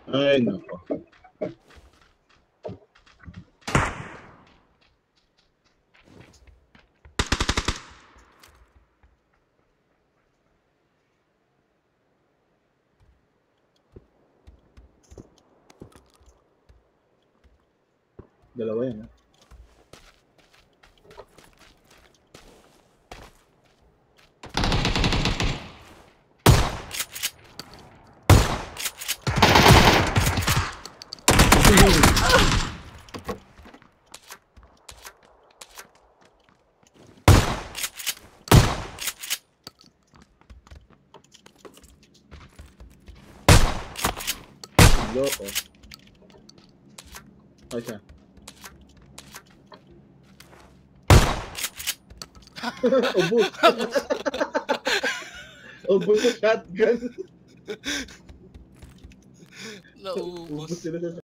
Ay, nako. Dalawa yan, ha? Loko. Ay, siya. Ubus. Ubus sa shotgun. Naubos. Ubus sila sa